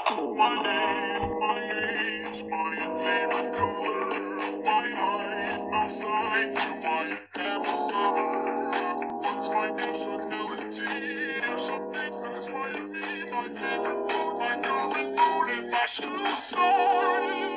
My name, my age, my favorite color, my height, my size, do I have a lover? What's my nationality? Or some things that inspire me. My favorite food, my current mood, and my shoe size.